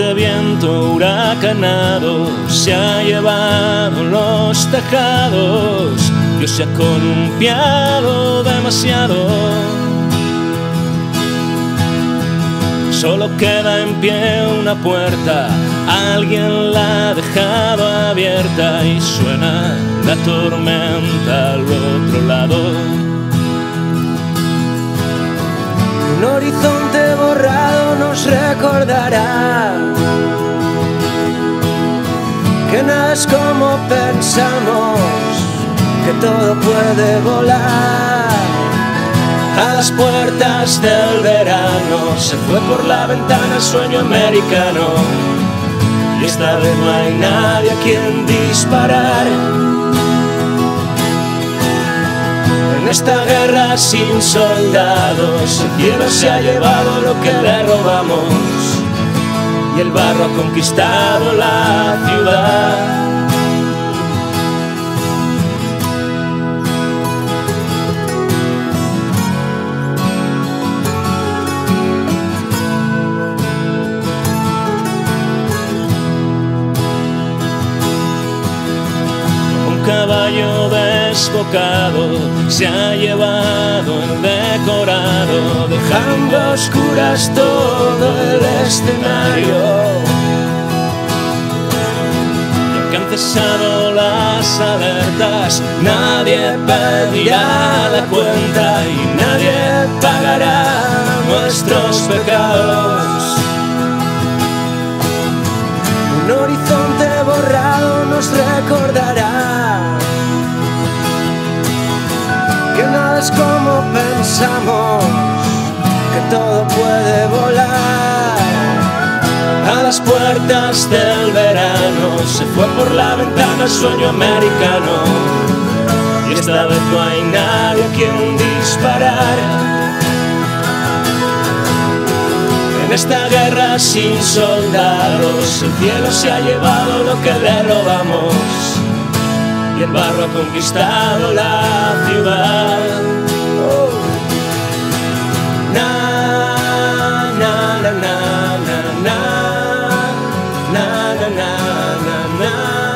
Este viento huracanado se ha llevado los tejados. Dios se ha columpiado demasiado. Solo queda en pie una puerta, alguien la ha dejado abierta y suena la tormenta al otro lado. Un horizonte borrado nos recordará que nada es como pensamos, que todo puede volar. A las puertas del verano se fue por la ventana el sueño americano, y esta vez no hay nadie a quien disparar. En esta guerra sin soldados, el cielo se ha llevado lo que le robamos y el barro ha conquistado la ciudad. Caballo desbocado se ha llevado el decorado, dejando a oscuras todo el escenario. Y aunque han cesado las alertas, nadie pedirá la cuenta y nadie pagará nuestros pecados. Un horizonte borrado nos recordará que nada es como pensamos, que todo puede volar. A las puertas del verano se fue por la ventana el sueño americano, y esta vez no hay nadie a quien disparar. En esta guerra sin soldados, el cielo se ha llevado lo que le robamos y el barro ha conquistado la ciudad. Oh. Na, na, na, na, na, na, na, na, na, na, na.